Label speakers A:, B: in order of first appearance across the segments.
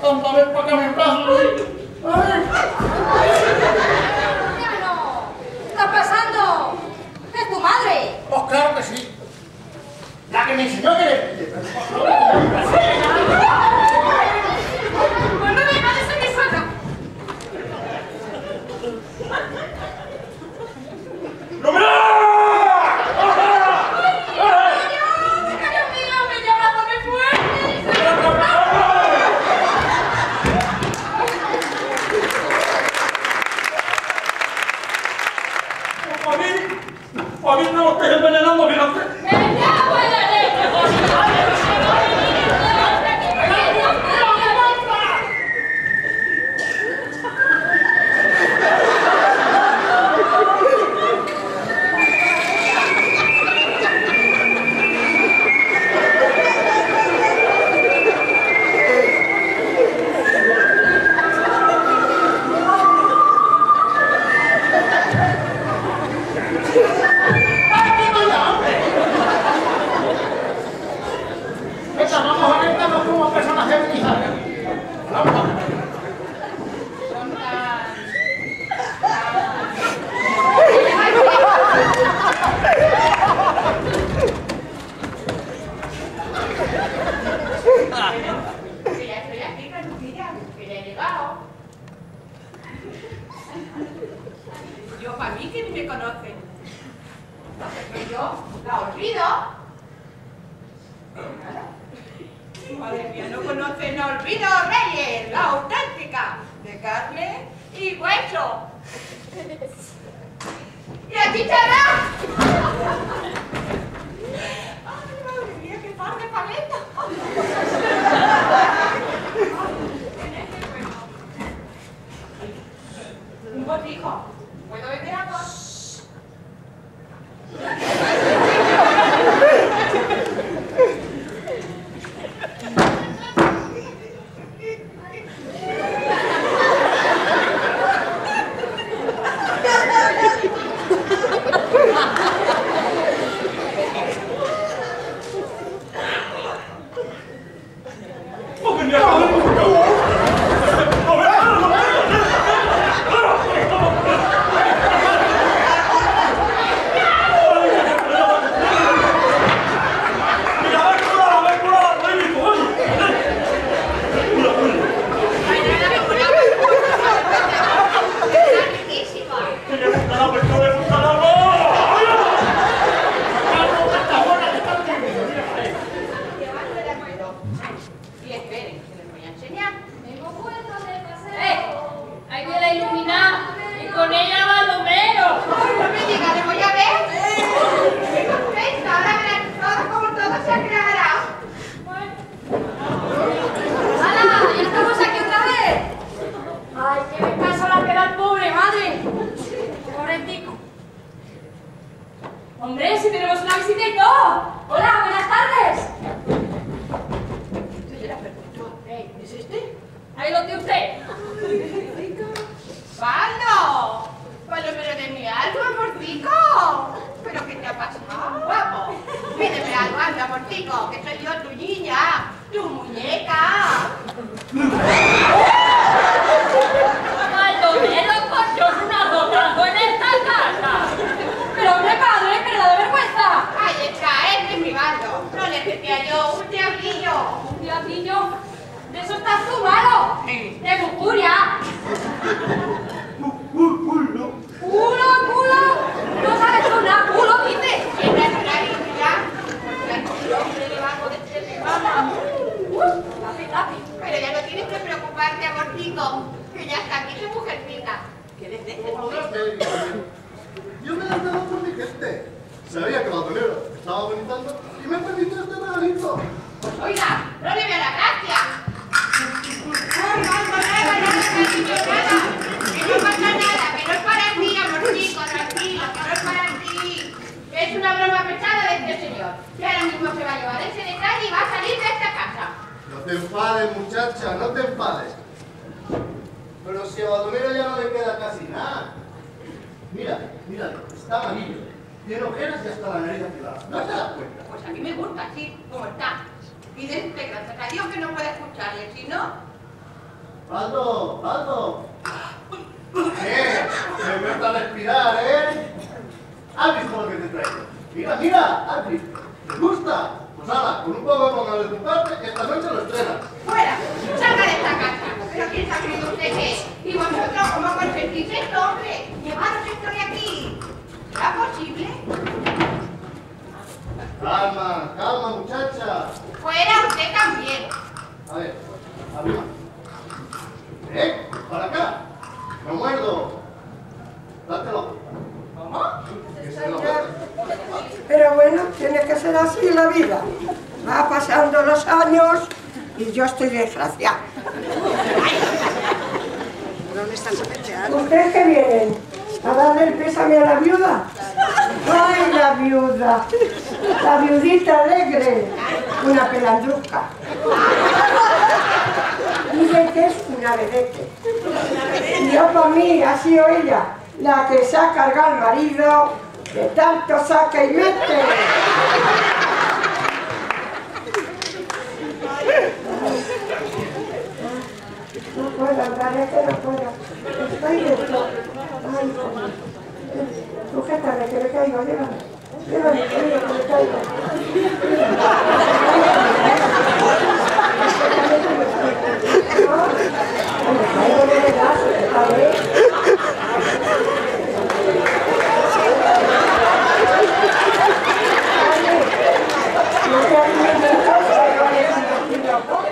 A: tanta vez para que me abrazo.
B: ¿Qué está pasando? ¿Es tu madre?
A: Pues claro que sí. La que me enseñó a querer.
B: Pues no me parece que salga.
A: ¡No me a mí no lo estés envenenando, fíjate.
B: ¡Me cago en la leche,
A: Vamos a vernos como personas feminizadas. Vamos a ver.
B: Que ya estoy aquí, Canucilla, que ya he llegado. Yo, para mí, que ni me conocen. Porque yo la olvido. Madre mía, no conoce, no olvido, Reyes, la auténtica, de carne y hueso. ¿Y la chicharra? Ay, madre mía, qué par de paleta. Un botijo. ¿Puedo beber agua? ¡Hombre, si tenemos una visita y todo! ¡Hola, buenas tardes! Yo la pregunto, ¿es este? ¡Ahí lo tiene usted! ¡Pablo! ¡Palomero de mi alma, amortico! ¿Pero qué te ha pasado, guapo? Pídeme algo, anda, amortico, que soy yo tu niña, tu muñeca. ¡Palomero, coño, una dotazo en esta casa! ¡Pero hombre, padre, que le da vergüenza! ¡Ahí está, es de mi bando! No le decía yo, un diablillo. ¿Un diablillo? ¿De eso estás tú malo? Sí. ¡De lujuria! ¡Culo! ¡No sabes tú nada! ¡Culo, dices! ¿Quién es la niña? El hombre debajo de este mamá. Lápiz. Pero ya no tienes que preocuparte, amortico, que ya está aquí tu mujercita. ¿Qué les dejes?
C: Yo me he dado por mi gente. Sabía que Baldomero estaba bonitando y me permitió este regalito.
B: Oiga, no le veo la gracia. ¡Ay, Baldomero, no le dicho nada! Que no pasa nada, que no es para ti, amorcico, tranquilo, que no es para ti. Es una broma pesada de este señor. Que ahora mismo se va a llevar ese detalle y va a salir de esta casa.
C: No te enfades, muchacha, no te enfades. Pero si a Baldomero ya no le queda casi nada. Mira, está amarillo. Tiene ojeras y hasta la nariz afilada. ¿No te das cuenta?
B: Pues a mí me gusta así, como está. Y de este, gracias a Dios que no puede escucharle, si no...
C: Baldo, Baldo. Me cuesta respirar, ¿eh? ¿Has visto lo que te traigo? Mira, mira, ¿has visto? ¿Te gusta? Pues nada, con un poco de ponga de tu parte, esta noche lo estrenas.
B: ¡Fuera! ¡Salga de esta casa! ¿Pero quién se ha creído usted que es? ¿Y vosotros cómo consentís esto, hombre? ¡Llevaros esto de aquí! ¿Será posible?
C: Calma, calma, muchacha.
B: Fuera usted también.
C: A ver, arriba. Para acá. No muerdo. Dátelo.
B: ¿Cómo?
C: Que se lo metas.
D: Pero bueno, tiene que ser así la vida. Va pasando los años y yo estoy desgraciada. ¿Ustedes qué vienen? ¿A darle el pésame a la viuda? ¡Ay, la viuda! La viudita alegre. Una pelandrusca. Dicen que es una vedette. Y yo para mí ha sido ella la que se ha cargado al marido, que tanto saca y mete. No puedo andar, es que no puedo. Estoy dentro. Ay, joder. Sujétame, que me caigo, llévame. Llévame, que me caigo. Me caigo de verdad, ¿está bien? No te animes mucho, pero no le digo poco.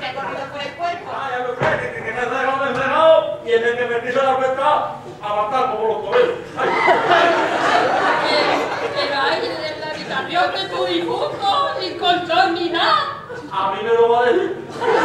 B: te he corrido por el cuerpo.
E: Ah, ya lo sé, que me has dejado encerrado y en el que me quiso la cuenta a matar como los toreros.
F: Pero ahí en la habitación de tu difunto, ni colchón ni nada.
E: A mí me lo va a decir.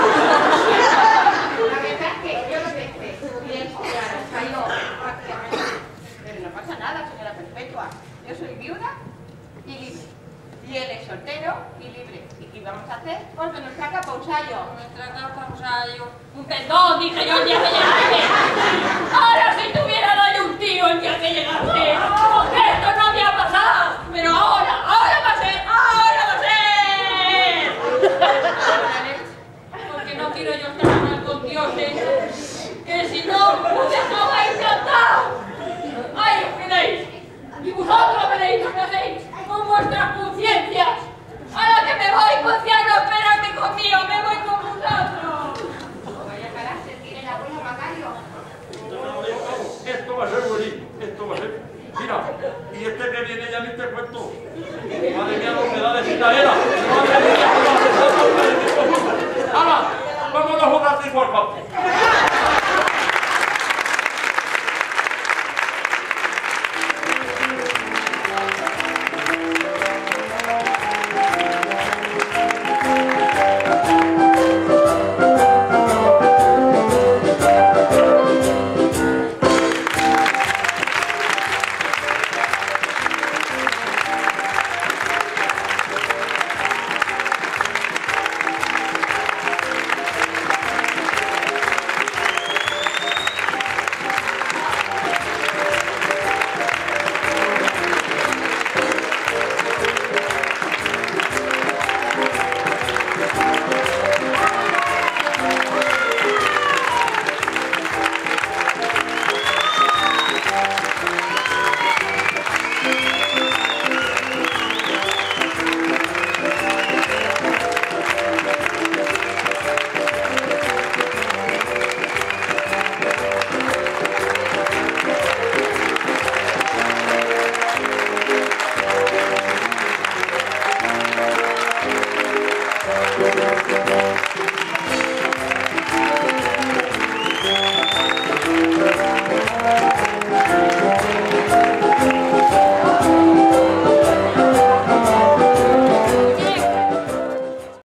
B: La verdad es que yo lo pensé. Bien, claro, cayó prácticamente. Pero no pasa nada, señora Perpetua. Yo soy viuda y libre. Y él es soltero y libre. ¿Y qué vamos a hacer? Porque nos saca pa' un sayo.
F: Nuestra casa, un sayo. Un pendón, dije yo el día que llegaste. Ahora si tuviera dado un tío el día que llegaste. Porque esto no había pasado. Pero ahora va a ser, ahora va a ser. Porque no quiero yo estar mal con dioses. Que si no, ustedes no vais encantado. Ahí os quedáis. Y vosotros veréis lo que hacéis con vuestras conciencias. Ahora que me voy, pues ya no esperadme conmigo, me voy con vosotros.
B: Vaya carácter tiene la abuela Macario.
E: Esto va a ser bonito, esto va a ser. Mira, y este que viene ya ni te cuento. Madre mía, lo que da de citadera. Madre mía, ¡hala! ¡Vámonos a jugar igual, papá!